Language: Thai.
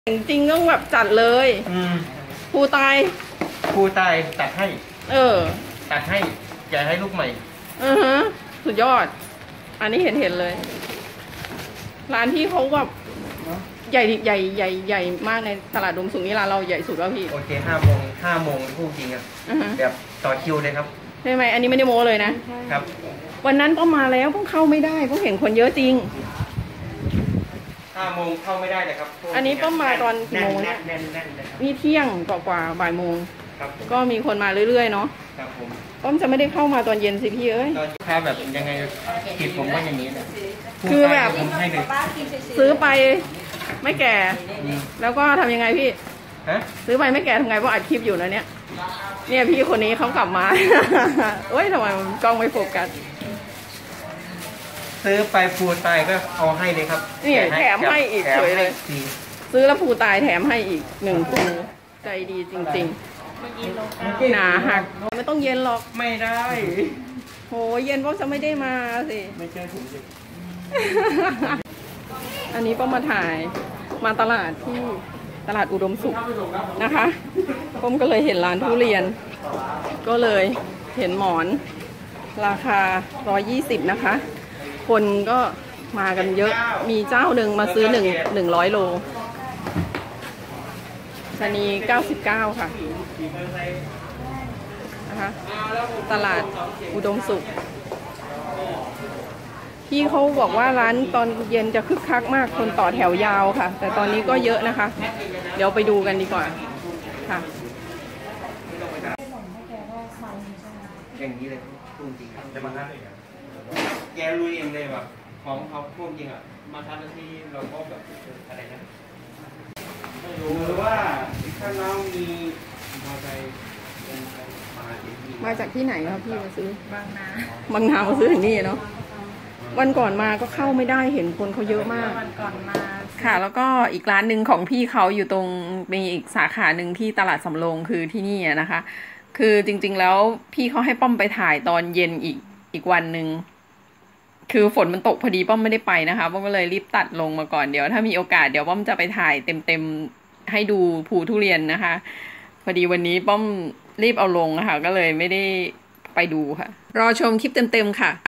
จริงๆต้องแบบจัดเลยภูตายตัดให้ตัดให้อย่าให้ลูกใหม่สุดยอดอันนี้เห็นเลยร้านที่เขาแบบใหญ่มากในตลาดดมสุขนี่ร้านเราใหญ่สุดแล้วพี่โอเค5 โมงพูดจริงอ่ะแบบต่อคิวเลยครับใช่ไหมอันนี้ไม่ได้โม้เลยนะครับวันนั้นก็มาแล้วเพิ่งเข้าไม่ได้เพราะเห็นคนเยอะจริง 5 โมงเข้าไม่ได้เลยครับอันนี้ป้อมมาตอนกี่โมงเนี่ยนี่เที่ยงกว่าบ่ายโมงก็มีคนมาเรื่อยๆเนาะครับผมป้อมจะไม่ได้เข้ามาตอนเย็นสิพี่เอ้ยตอนเช้าแบบยังไงคิดผมว่าอย่างนี้แหละคือแบบซื้อไปไม่แก่แล้วก็ทำยังไงพี่ซื้อไปไม่แก่ทำไงเพราะอัดคลิปอยู่นะเนี่ยพี่คนนี้เขากลับมาเอ้ยทำไมกล้องไม่โฟกัสซื้อไปภูตายก็เอาให้เลยครับนี่แถมให้อีกเฉยเลยซื้อแล้วภูตายแถมให้อีก1ภูใจดีจริงๆหนาหักไม่ต้องเย็นหรอกไม่ได้โหเย็นเพราะจะไม่ได้มาสิไม่ใช่ผมสิอันนี้ป้อมมาถ่ายมาตลาดที่ตลาดอุดมสุขนะคะป้อมก็เลยเห็นร้านทุเรียนก็เลยเห็นหมอนราคา120นะคะคนก็มากันเยอะมีเจ้าหนึ่งมาซื้อ100 โลชนี99ค่ะนะคะตลาดอุดมสุขพี่เขาบอกว่าร้านตอนเย็นจะคึกคักมากคนต่อแถวยาวค่ะแต่ตอนนี้ก็เยอะนะคะเดี๋ยวไปดูกันดีกว่าค่ะอย่างนี้เลยพูดจริงจะมาทัดแกลุยเองเลยแบบของเขาพูดจริงอ่ะมาทัดที่เราก็แบบอะไรนะไม่รู้หรือว่าถ้าน้องมีมอเตอร์ไซค์มาจากที่ไหนครับพี่มาซื้อบางนามาซื้อถึงนี่เนาะวันก่อนมาก็เข้าไม่ได้เห็นคนเขาเยอะมากวันก่อนมาค่ะแล้วก็อีกร้านหนึ่งของพี่เขาอยู่ตรงมีอีกสาขาหนึ่งที่ตลาดสำโรงคือที่นี่นะคะคือจริงๆแล้วพี่เขาให้ป้อมไปถ่ายตอนเย็นอีกวันหนึ่งคือฝนมันตกพอดีป้อมไม่ได้ไปนะคะป้อมก็เลยรีบตัดลงมาก่อนเดี๋ยวถ้ามีโอกาสเดี๋ยวป้อมจะไปถ่ายเต็มให้ดูภูทุเรียนนะคะพอดีวันนี้ป้อมรีบเอาลงค่ะก็เลยไม่ได้ไปดูค่ะรอชมคลิปเต็มๆค่ะ